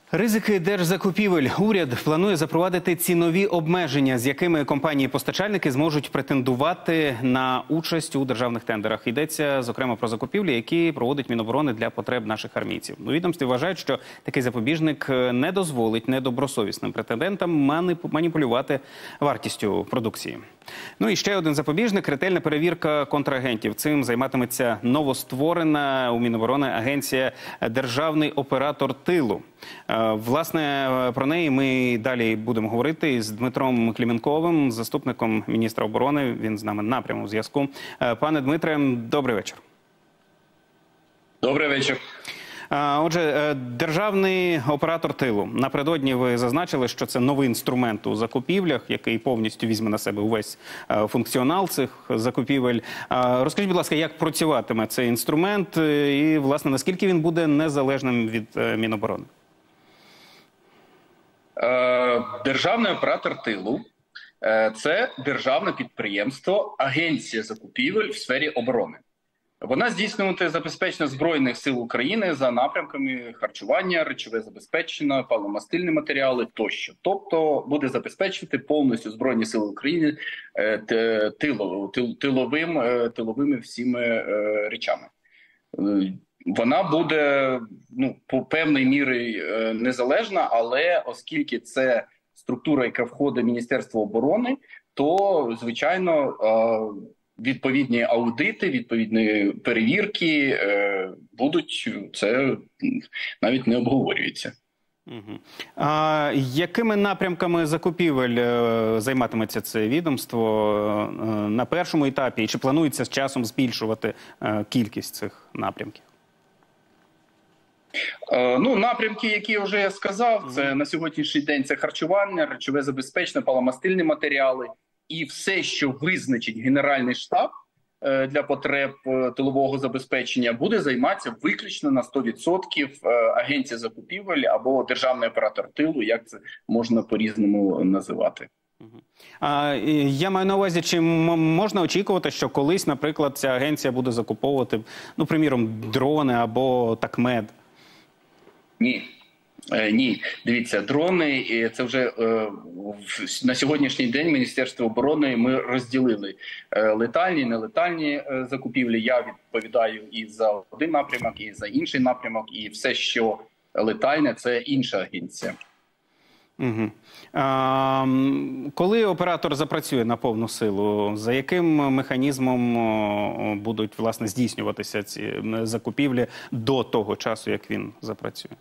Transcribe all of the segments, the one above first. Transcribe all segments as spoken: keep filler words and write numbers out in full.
Ризики держзакупівель. Уряд планує запровадити цінові обмеження, з якими компанії-постачальники зможуть претендувати на участь у державних тендерах. Йдеться, зокрема, про закупівлі, які проводить Міноборони для потреб наших армійців. У відомстві вважають, що такий запобіжник не дозволить недобросовісним претендентам маніпулювати вартістю продукції. Ну і ще один запобіжник – ретельна перевірка контрагентів. Цим займатиметься новостворена у Міноборони агенція «Державний оператор тилу». Власне, про неї ми далі будемо говорити з Дмитром Кліменковим, заступником міністра оборони. Він з нами на прямому зв'язку. Пане Дмитре, добрий вечір. Добрий вечір. Отже, державний оператор тилу. Напередодні ви зазначили, що це новий інструмент у закупівлях, який повністю візьме на себе увесь функціонал цих закупівель. Розкажіть, будь ласка, як працюватиме цей інструмент і, власне, наскільки він буде незалежним від Міноборони? Державний оператор тилу – це державне підприємство, агенція закупівель в сфері оборони. Вона здійснюватиме забезпечення Збройних сил України за напрямками харчування, речове забезпечення, паливно-мастильні матеріали тощо. Тобто буде забезпечувати повністю Збройні сили України тиловим, тиловими всіми речами. Вона буде, ну, по певній мірі незалежна, але оскільки це структура, яка входить в Міністерство оборони, то, звичайно, відповідні аудити, відповідні перевірки е, будуть, це навіть не обговорюється. Угу. А якими напрямками закупівель е, займатиметься це відомство е, на першому етапі? І чи планується з часом збільшувати е, кількість цих напрямків? Е, ну, напрямки, які вже я сказав, це на сьогоднішній день це харчування, речове забезпечення, паливно-мастильні матеріали. І все, що визначить Генеральний штаб для потреб тилового забезпечення, буде займатися виключно на сто відсотків агенція закупівель або державний оператор тилу, як це можна по-різному називати. А, я маю на увазі, чи можна очікувати, що колись, наприклад, ця агенція буде закуповувати, ну, приміром, дрони або такмед? Ні. Ні, дивіться, дрони – це вже е, на сьогоднішній день Міністерство оборони ми розділили е, летальні, нелетальні е, закупівлі. Я відповідаю і за один напрямок, і за інший напрямок, і все, що летальне – це інша агенція. Угу. А, коли оператор запрацює на повну силу, за яким механізмом будуть, власне, здійснюватися ці закупівлі до того часу, як він запрацює?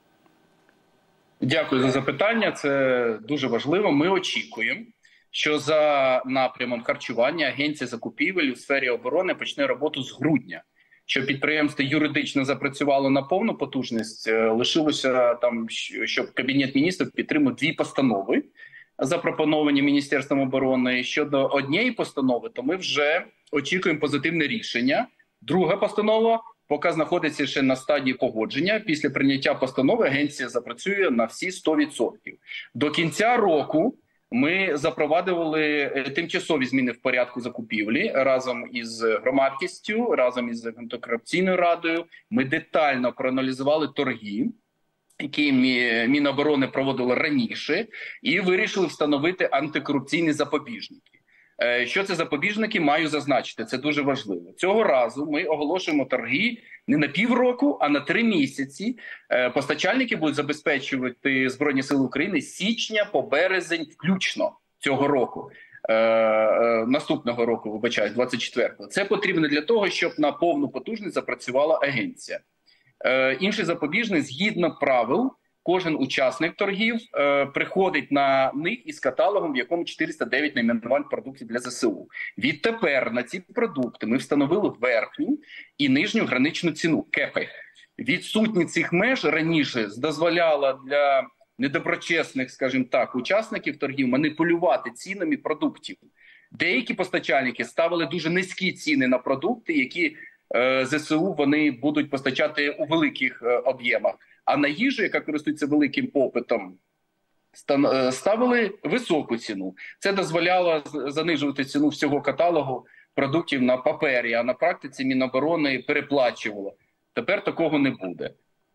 Дякую за запитання. Це дуже важливо. Ми очікуємо, що за напрямом харчування агенція закупівель у сфері оборони почне роботу з грудня. Щоб підприємство юридично запрацювало на повну потужність, лишилося там, щоб Кабінет міністрів підтримав дві постанови, запропоновані Міністерством оборони. Щодо однієї постанови, то ми вже очікуємо позитивне рішення. Друга постанова поки знаходиться ще на стадії погодження. Після прийняття постанови агенція запрацює на всі сто відсотків. До кінця року ми запровадили тимчасові зміни в порядку закупівлі разом із громадськістю, разом із антикорупційною радою. Ми детально проаналізували торги, які Міноборони проводило раніше, і вирішили встановити антикорупційні запобіжники. Що це запобіжники, маю зазначити, це дуже важливо. Цього разу ми оголошуємо торги не на півроку, а на три місяці. Постачальники будуть забезпечувати Збройні Сили України з січня по березень включно цього року. Наступного року, вибачаю, двадцять четвертого. Це потрібно для того, щоб на повну потужність запрацювала агенція. Інший запобіжник, згідно правил, кожен учасник торгів е, приходить на них із каталогом, в якому чотириста дев'ять найменувань продуктів для ЗСУ. Відтепер на ці продукти ми встановили верхню і нижню граничну ціну – кепи. Відсутність цих меж раніше дозволяла для недоброчесних, скажімо так, учасників торгів маніпулювати цінами продуктів. Деякі постачальники ставили дуже низькі ціни на продукти, які е, ЗСУ вони будуть постачати у великих е, об'ємах. А на їжу, яка користується великим попитом, ставили високу ціну. Це дозволяло занижувати ціну всього каталогу продуктів на папері, а на практиці Міноборони переплачувало. Тепер такого не буде.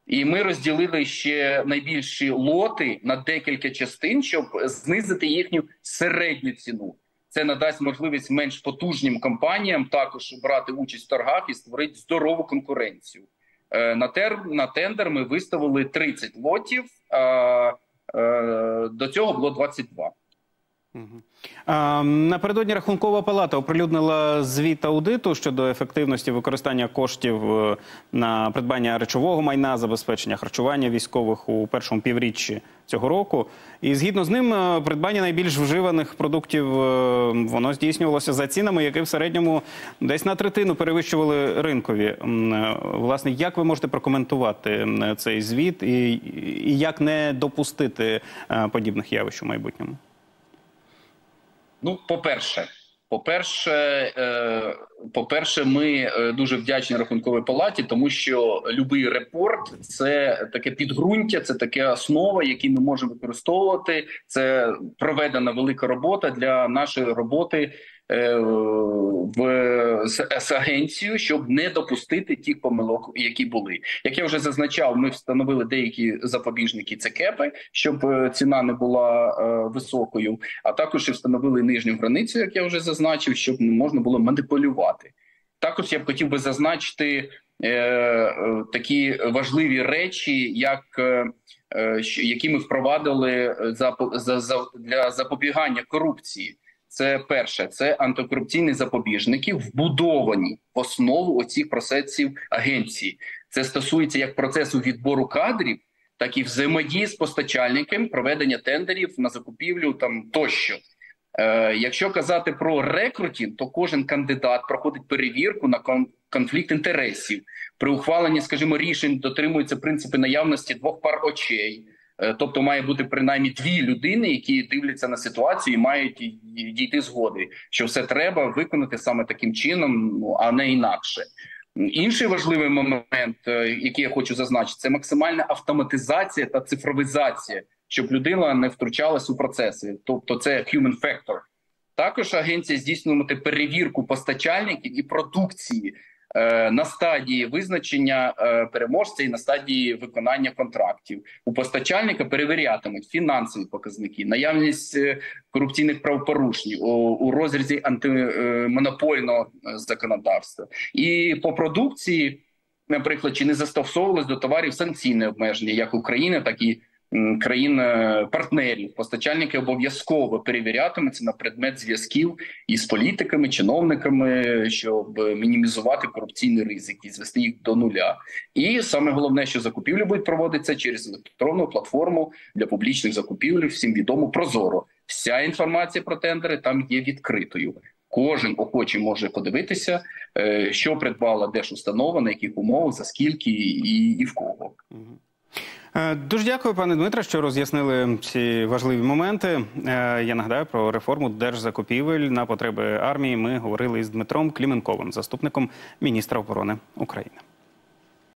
І ми розділили ще найбільші лоти на декілька частин, щоб знизити їхню середню ціну. Це надасть можливість менш потужним компаніям також брати участь в торгах і створити здорову конкуренцію. На, тер... на тендер ми виставили тридцять лотів, а до цього було двадцять два. А, напередодні Рахункова палата оприлюднила звіт аудиту щодо ефективності використання коштів на придбання речового майна, забезпечення харчування військових у першому півріччі цього року. І згідно з ним, придбання найбільш вживаних продуктів, воно здійснювалося за цінами, які в середньому десь на третину перевищували ринкові. Власне, як ви можете прокоментувати цей звіт і, і як не допустити подібних явищ у майбутньому? Ну, по-перше, по-перше, е, по-перше, ми дуже вдячні Рахунковій палаті, тому що будь-який репорт – це таке підґрунтя, це така основа, яку ми можемо використовувати. Це проведена велика робота для нашої роботи е, в, з, з агенцією, щоб не допустити тих помилок, які були. Як я вже зазначав, ми встановили деякі запобіжники, це кепи, щоб ціна не була е, високою, а також і встановили нижню границю, як я вже зазначив, щоб не можна було маніпулювати. Також я б хотів би зазначити е, е, такі важливі речі, як е, е, які ми впровадили за, за, за, для запобігання корупції. Це перше, це антикорупційні запобіжники, вбудовані в основу оцих процесів агенції. Це стосується як процесу відбору кадрів, так і взаємодії з постачальником, проведення тендерів на закупівлю там тощо. Е, якщо казати про рекрутинг, то кожен кандидат проходить перевірку на кон конфлікт інтересів. При ухваленні, скажімо, рішень дотримуються принципи наявності двох пар очей. Тобто має бути принаймні дві людини, які дивляться на ситуацію і мають дійти згоди, що все треба виконати саме таким чином, а не інакше. Інший важливий момент, який я хочу зазначити, це максимальна автоматизація та цифровізація, щоб людина не втручалась у процеси. Тобто це human factor. Також агенція здійснює перевірку постачальників і продукції на стадії визначення переможця і на стадії виконання контрактів. У постачальника перевірятимуть фінансові показники, наявність корупційних правопорушень у, у розрізі антимонопольного законодавства. І по продукції, наприклад, чи не застосовувалось до товарів санкційне обмеження, як України, так і країн-партнерів. Постачальники обов'язково перевірятимуться на предмет зв'язків із політиками, чиновниками, щоб мінімізувати корупційні ризики, звести їх до нуля. І саме головне, що закупівлі будуть проводитися через електронну платформу для публічних закупівель, всім відомо ProZorro. Вся інформація про тендери там є відкритою. Кожен охочий може подивитися, що придбала держустанова, на яких умовах, за скільки і, і в кого. Дуже дякую, пане Дмитре, що роз'яснили ці важливі моменти. Я нагадаю про реформу держзакупівель на потреби армії. Ми говорили із Дмитром Кліменковим, заступником міністра оборони України.